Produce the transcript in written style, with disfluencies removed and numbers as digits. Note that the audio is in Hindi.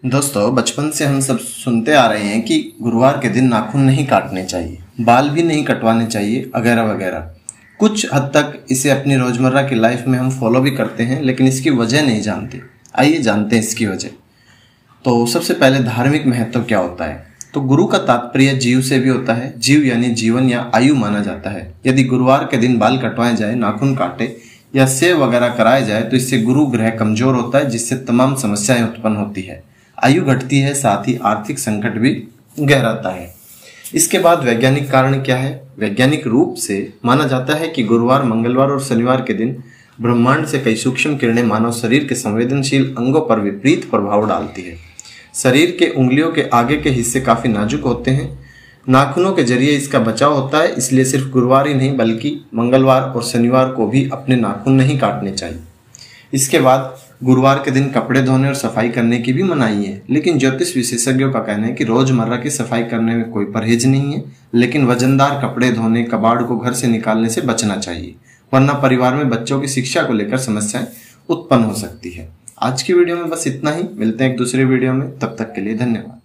दोस्तों, बचपन से हम सब सुनते आ रहे हैं कि गुरुवार के दिन नाखून नहीं काटने चाहिए, बाल भी नहीं कटवाने चाहिए, वगैरह वगैरह। कुछ हद तक इसे अपनी रोजमर्रा की लाइफ में हम फॉलो भी करते हैं, लेकिन इसकी वजह नहीं जानते। आइए जानते हैं इसकी वजह। तो सबसे पहले धार्मिक महत्व क्या होता है। तो गुरु का तात्पर्य जीव से भी होता है। जीव यानी जीवन या आयु माना जाता है। यदि गुरुवार के दिन बाल कटवाए जाए, नाखून काटे या सेव वगैरह कराए जाए तो इससे गुरु ग्रह कमजोर होता है, जिससे तमाम समस्याएं उत्पन्न होती है, आयु घटती है, साथ ही आर्थिक संकट भी गहराता है। इसके बाद वैज्ञानिक कारण क्या है। वैज्ञानिक रूप से माना जाता है कि गुरुवार, मंगलवार और शनिवार के दिन ब्रह्मांड से कई सूक्ष्म किरणें मानव शरीर के संवेदनशील अंगों पर विपरीत प्रभाव डालती है। शरीर के उंगलियों के आगे के हिस्से काफी नाजुक होते हैं। नाखूनों के जरिए इसका बचाव होता है, इसलिए सिर्फ गुरुवार ही नहीं बल्कि मंगलवार और शनिवार को भी अपने नाखून नहीं काटने चाहिए। इसके बाद गुरुवार के दिन कपड़े धोने और सफाई करने की भी मनाही है, लेकिन ज्योतिष विशेषज्ञों का कहना है कि रोजमर्रा की सफाई करने में कोई परहेज नहीं है, लेकिन वजनदार कपड़े धोने, कबाड़ को घर से निकालने से बचना चाहिए, वरना परिवार में बच्चों की शिक्षा को लेकर समस्याएं उत्पन्न हो सकती है। आज की वीडियो में बस इतना ही। मिलते हैं एक दूसरे वीडियो में, तब तक के लिए धन्यवाद।